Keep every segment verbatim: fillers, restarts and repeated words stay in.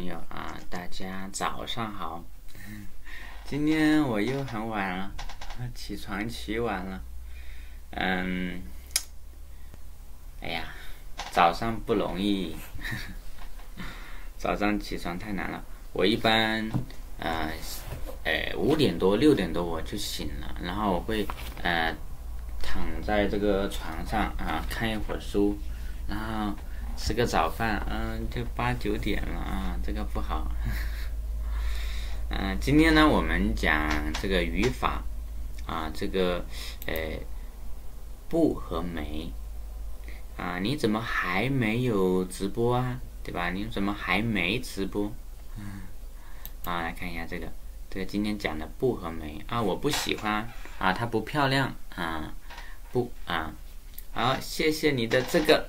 朋友啊，大家早上好。今天我又很晚了，起床起晚了。嗯，哎呀，早上不容易，早上起床太难了。我一般呃，呃五点多六点多我就醒了，然后我会呃躺在这个床上啊看一会儿书，然后吃个早饭，嗯，就八九点了啊，这个不好。嗯、呃，今天呢，我们讲这个语法啊，这个呃不和没啊，你怎么还没有直播啊？对吧？你怎么还没直播？嗯，啊，来看一下这个，这个今天讲的不和没啊，我不喜欢啊，它不漂亮啊，不啊，好，谢谢你的这个。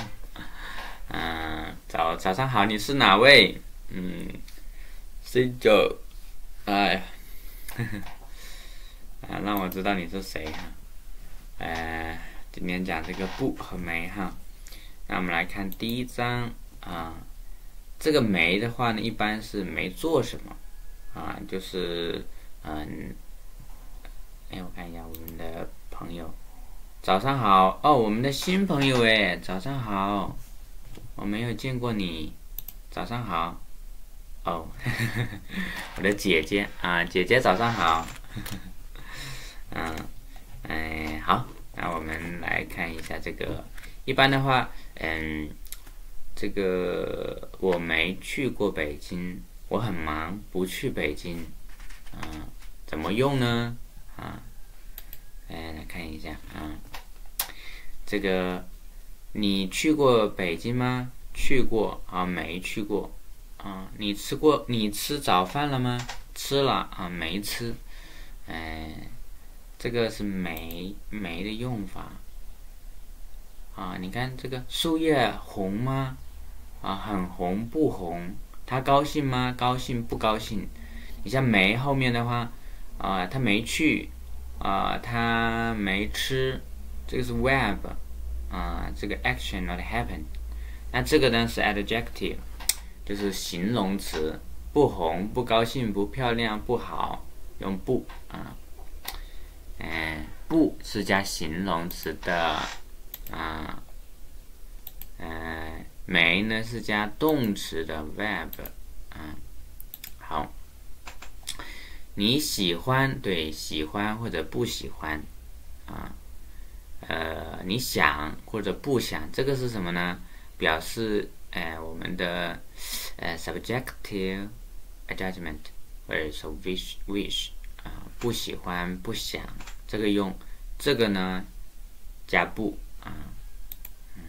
嗯，早早上好，你是哪位？嗯，C 九，哎呀，啊，让我知道你是谁哈。呃，今天讲这个不和没哈。那我们来看第一章啊，这个没的话呢，一般是没做什么啊，就是嗯，哎，我看一下我们的朋友，早上好哦，我们的新朋友哎，早上好。我没有见过你，早上好。哦，我的姐姐啊，姐姐早上好。嗯，哎，好，那我们来看一下这个。一般的话，嗯，这个我没去过北京，我很忙，不去北京。啊，怎么用呢？啊，哎，来看一下啊，这个。你去过北京吗？去过啊，没去过啊。你吃过？你吃早饭了吗？吃了啊，没吃。哎，这个是没没的用法啊。你看这个树叶红吗？啊，很红不红？他高兴吗？高兴不高兴？你像没后面的话啊，他没去啊，他没吃，这个是 verb。啊，这个 action not happen， 那这个呢是 adjective， 就是形容词，不红、不高兴、不漂亮、不好，用不啊，嗯，不是加形容词的啊，嗯，没呢是加动词的 verb， 啊，好，你喜欢对喜欢或者不喜欢啊。呃，你想或者不想，这个是什么呢？表示呃我们的呃 subjective adjustment， 或者说 wish wish 啊、呃，不喜欢不想，这个用这个呢加不啊，嗯，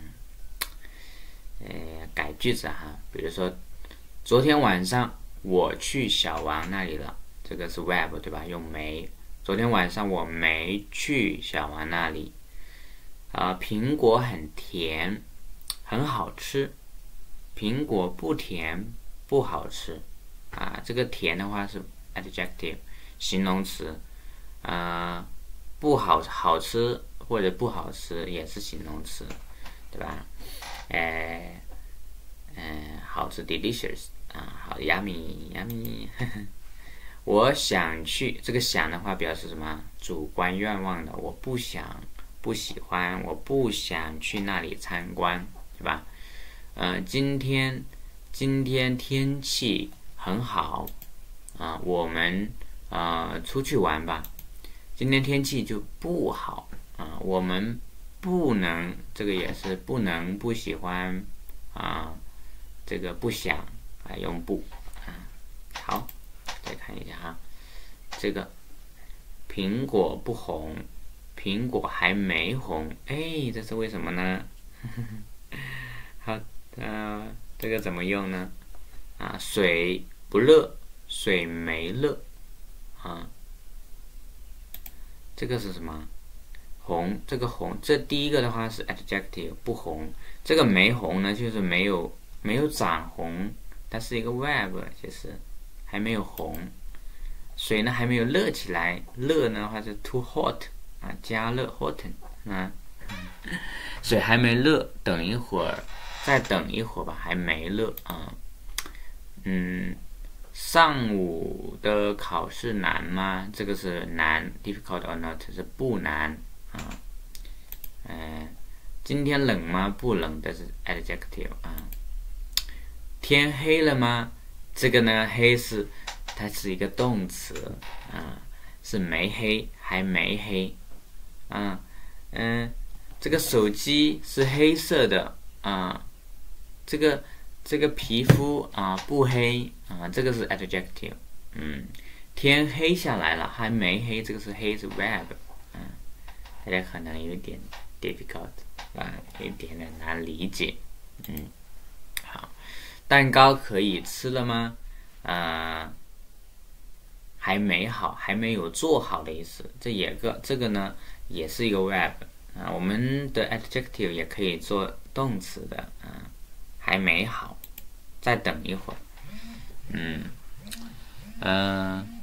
呃改句子哈，比如说昨天晚上我去小王那里了，这个是 verb 对吧？用没。昨天晚上我没去小王那里。啊、呃，苹果很甜，很好吃。苹果不甜，不好吃。啊，这个甜的话是 adjective， 形容词。啊、呃，不好好吃或者不好吃也是形容词，对吧？呃，呃，好吃 delicious 啊，好 yummy yummy 我想去，这个想的话表示什么？主观愿望的，我不想。不喜欢，我不想去那里参观，对吧？呃，今天今天天气很好啊、呃，我们呃出去玩吧。今天天气就不好啊、呃，我们不能，这个也是不能不喜欢啊、呃，这个不想啊用不啊。好，再看一下哈，这个苹果不红。苹果还没红，哎，这是为什么呢？好，呃，这个怎么用呢？啊，水不热，水没热，啊，这个是什么？红，这个红，这第一个的话是 adjective， 不红。这个没红呢，就是没有没有长红，它是一个 verb， 就是还没有红。水呢还没有热起来，热呢话是 too hot。啊，加热 hotten 啊，水还没热，等一会儿，再等一会儿吧，还没热啊。 嗯，上午的考试难吗？这个是难 ，difficult or not 是不难啊。嗯，今天冷吗？不冷，这是 adjective 啊。天黑了吗？这个呢，黑是它是一个动词啊，是没黑，还没黑啊。嗯，这个手机是黑色的啊，这个这个皮肤啊不黑啊，这个是 adjective。嗯，天黑下来了，还没黑，这个是黑是 verb。嗯，大家可能有点 difficult 啊，有一点点难理解。嗯，好，蛋糕可以吃了吗？啊，还没好，还没有做好的意思。这也个这个呢，也是一个 verb 啊。我们的 adjective 也可以做动词的啊，还没好，再等一会儿。嗯，嗯、呃，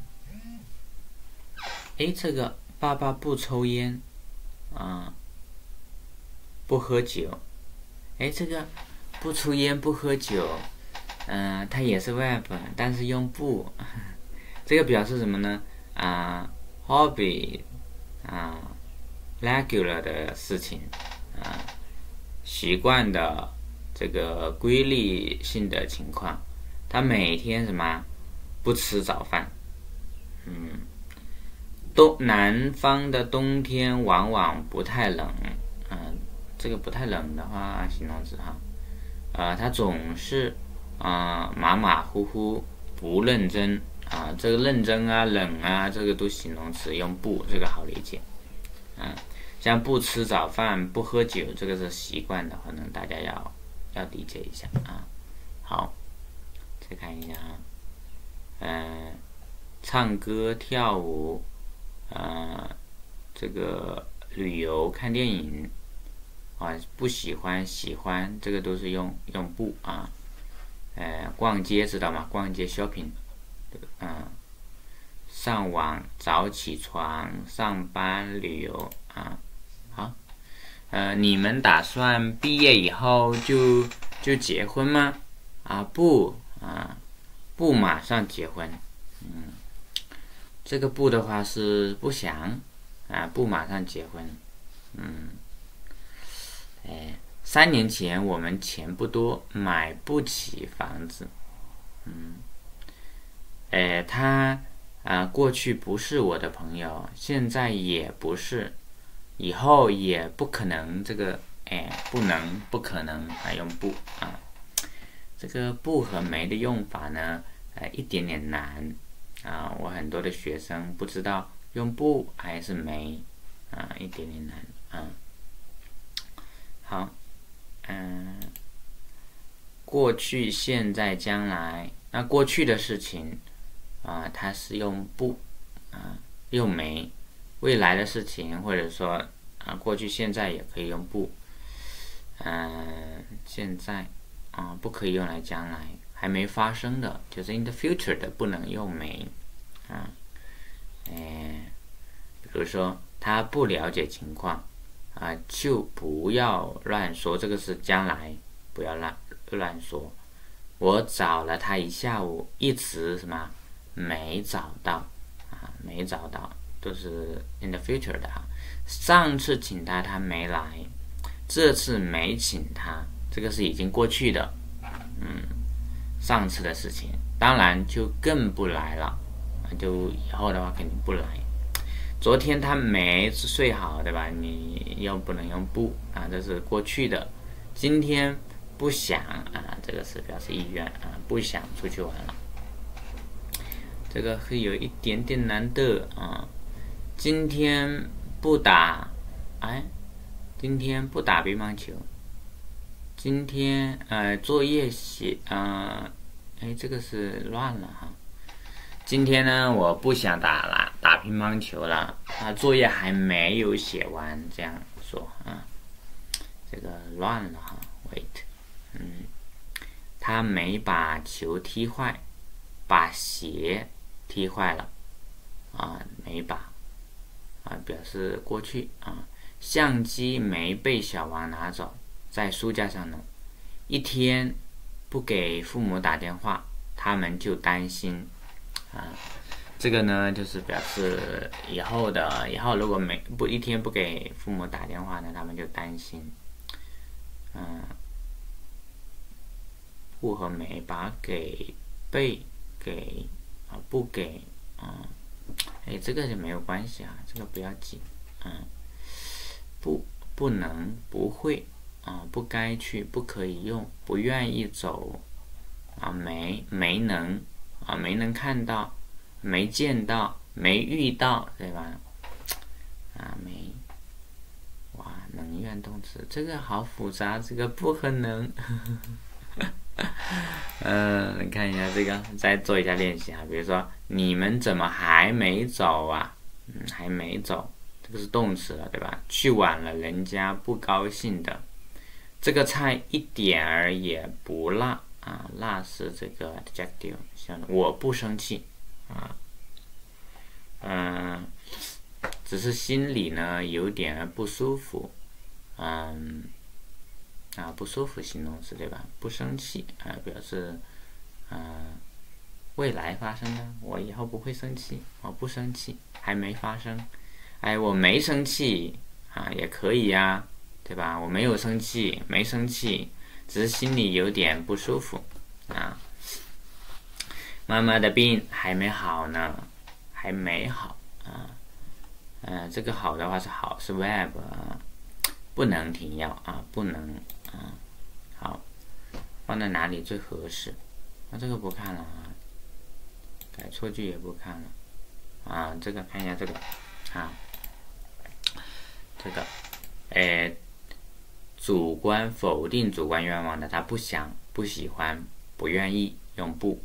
诶，这个爸爸不抽烟啊，不喝酒。诶，这个不抽烟不喝酒，嗯、呃，它也是 verb， 但是用不。这个表示什么呢？啊 ，hobby 啊 ，regular 的事情啊，习惯的这个规律性的情况。他每天什么不吃早饭？嗯，东南方的冬天往往不太冷。嗯、呃，这个不太冷的话，形容词哈。呃，他总是啊、呃、马马虎虎，不认真。啊，这个认真啊、冷啊，这个都形容词，用不，这个好理解。啊，像不吃早饭、不喝酒，这个是习惯的，可能大家要要理解一下啊。好，再看一下啊，嗯，唱歌、跳舞，呃，这个旅游、看电影，啊，不喜欢、喜欢，这个都是用用不啊。呃，逛街知道吗？逛街 shopping。嗯，上网、早起床、上班、旅游啊，好，呃，你们打算毕业以后就就结婚吗？啊，不啊，不马上结婚。嗯，这个不的话是不想啊，不马上结婚。嗯，哎，三年前我们钱不多，买不起房子。嗯。哎，他啊，过去不是我的朋友，现在也不是，以后也不可能。这个哎，不能，不可能，还用不啊？这个不和没的用法呢，哎，一点点难啊。我很多的学生不知道用不还是没啊，一点点难啊。好，嗯，过去、现在、将来，那过去的事情。啊，它是用不啊，用没。未来的事情，或者说啊，过去、现在也可以用不。嗯、呃，现在啊，不可以用来将来，还没发生的，就是 in the future 的，不能用没啊。哎，比如说他不了解情况啊，就不要乱说，这个是将来，不要乱乱说。我找了他一下午，一直什么？没找到啊，没找到，都是 in the future 的哈。上次请他，他没来，这次没请他，这个是已经过去的，嗯，上次的事情，当然就更不来了，就以后的话肯定不来。昨天他没睡好，对吧？你又不能用不啊，这是过去的。今天不想啊，这个是表示意愿啊，不想出去玩了。这个会有一点点难的啊。今天不打，哎，今天不打乒乓球。今天呃作业写呃，哎这个是乱了哈。今天呢我不想打了，打乒乓球了啊，作业还没有写完，这样说啊，这个乱了哈。Wait， 嗯，他没把球踢坏，把鞋踢坏了啊，没把啊，表示过去啊。相机没被小王拿走，在书架上呢。一天不给父母打电话， 他们就担心啊。这个呢，就是表示以后的以后如果没不一天不给父母打电话呢，他们就担心。嗯，不和没把给被给啊不给啊，哎，这个就没有关系啊，这个不要紧。嗯，不不能不会啊，不该去不可以用，不愿意走啊，没没能啊，没能看到。没见到，没遇到，对吧？啊，没，哇，能怨动词，这个好复杂，这个不可能。嗯，你看一下这个，再做一下练习啊。比如说，你们怎么还没走啊？嗯，还没走，这个是动词了，对吧？去晚了，人家不高兴的。这个菜一点儿也不辣啊，辣是这个 adjective， 像我不生气。啊，嗯，只是心里呢有点不舒服，嗯，啊不舒服形容词对吧？不生气啊，表示，嗯，未来发生的，我以后不会生气，我不生气，还没发生，哎，我没生气啊，也可以呀，对吧？我没有生气，没生气，只是心里有点不舒服，啊。妈妈的病还没好呢，还没好啊，呃，这个好的话是好是 verb， 啊，不能停药啊，不能啊，好，放在哪里最合适？那、啊、这个不看了啊，改错句也不看了啊，这个看一下这个啊，这个，哎，主观否定主观愿望的，他不想、不喜欢、不愿意，用不。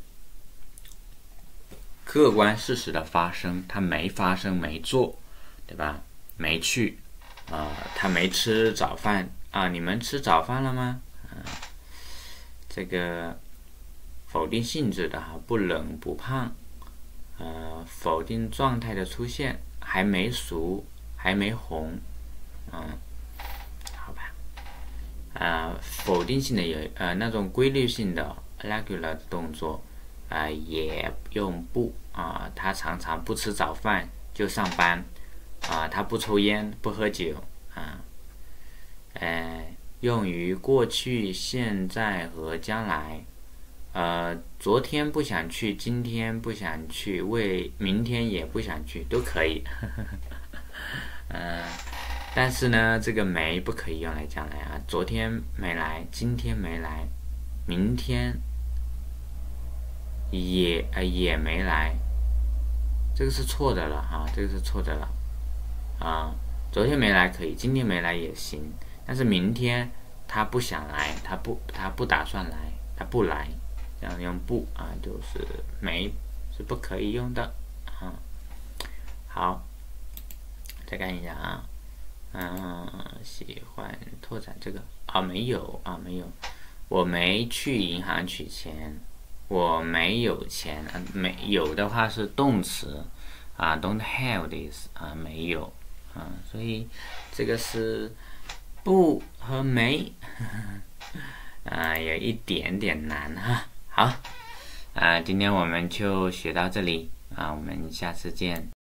客观事实的发生，他没发生，没做，对吧？没去，啊、呃，他没吃早饭啊，你们吃早饭了吗？啊，这个否定性质的哈，不冷不胖，呃，否定状态的出现，还没熟，还没红，嗯，好吧，啊、呃，否定性的有呃那种规律性的 regular 的动作。啊、呃，也用不啊、呃，他常常不吃早饭就上班啊、呃，他不抽烟不喝酒啊，呃，用于过去、现在和将来，呃，昨天不想去，今天不想去，为明天也不想去，都可以。呃，但是呢，这个没不可以用来将来啊，昨天没来，今天没来，明天。也呃也没来，这个是错的了哈，这个是错的了啊。昨天没来可以，今天没来也行，但是明天他不想来，他不他不打算来，他不来，这样用不啊，就是没是不可以用的啊。好，再看一下啊，嗯，喜欢拓展这个啊没有啊没有，我没去银行取钱。我没有钱，啊、没有的话是动词啊 ，don't have this 啊，没有啊，所以这个是不和没啊，有一点点难哈。好啊，今天我们就学到这里啊，我们下次见。